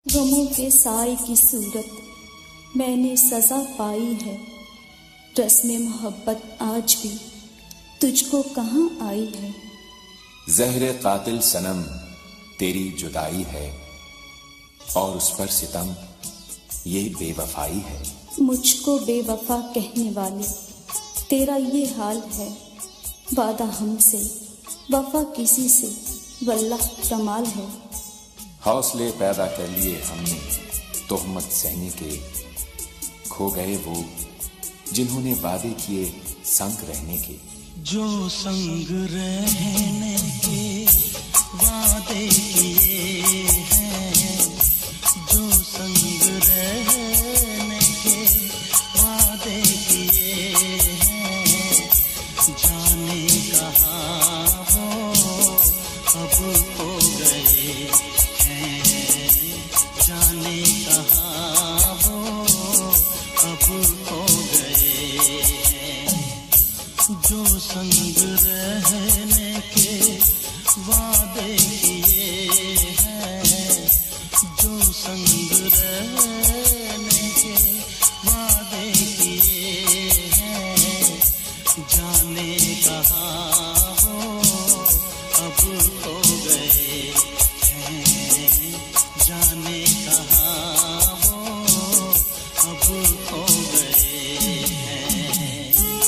गमों के साए की सूरत मैंने सजा पाई है। रस्म मोहब्बत आज भी तुझको कहाँ आई है। ज़हरे कातिल सनम तेरी जुदाई है और उस पर सितम ये बेवफाई है। मुझको बेवफा कहने वाले तेरा ये हाल है। वादा हमसे वफा किसी से वल्लाह कमाल है। हौसले पैदा कर लिए हमने तोहमत सहने के, खो गए वो जिन्होंने वादे किए संग रहने के। जो संग रहने के वादे किए हैं, जो संग रहने के वादे किए हैं, जाने कहाँ वो अब खो गए हैं, जाने कहाँ वो अब खो गए हैं। जो संग रहने के वादे किए हैं, जो संग रहने के वादे किए हैं, जाने कहाँ वो अब खो गए हैं, जाने कहाँ वो अब खो गए हैं।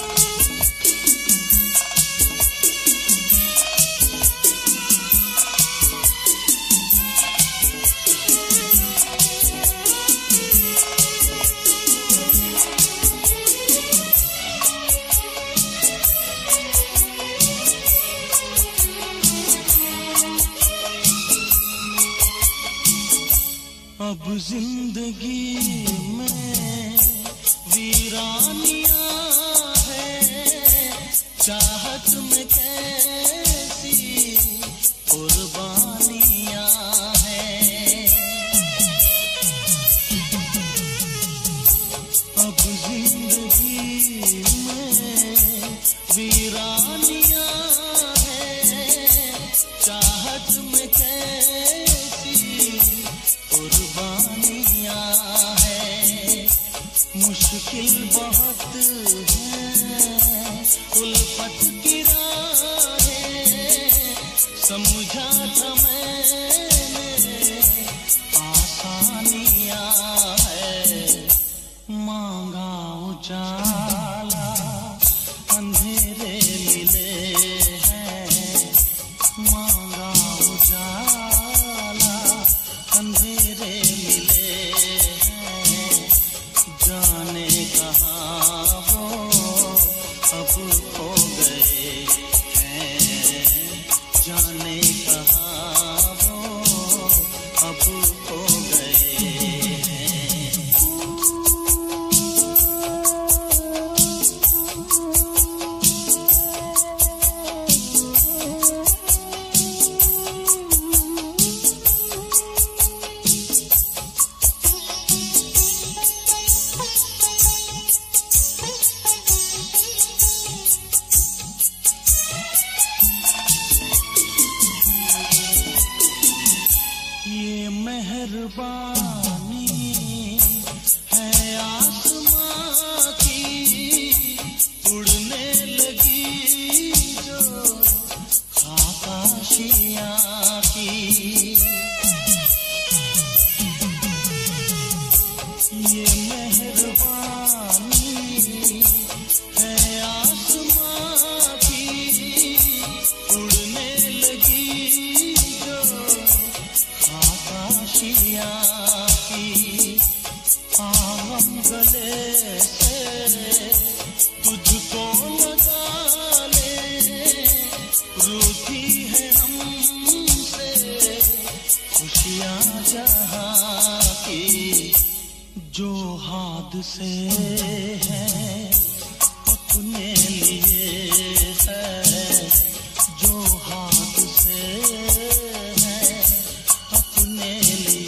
अब जिंदगी में वीरानियां है, चाहत में कैसी कुर्बानियां हैं। अब जिंदगी में वीरानियां है, चाहत में कैसी कुर्बानियां हैं। मुश्किल बहुत है उल्फत की राहें, समझा था मैंने आसानियां है। मांगा उजाला अंधेरे मिले हैं, मांगा उजाला अंधेरे मिले हैं, जाने कहाँ वो अब खो गए हैं, जाने कहाँ वो अब खो गए हैं। ये मेहरबानी है आसमां की, उड़ने लगी जो आकाशियां की। ये मेहरबानी है आसमां की, उड़ने लगी जो आकाशियां की। आगम गले से तुझको लगा ले, रूठी है हमसे खुशियां जहां की। जो हादसे हैं अपने लिए है, जो हादसे हैं अपने लिए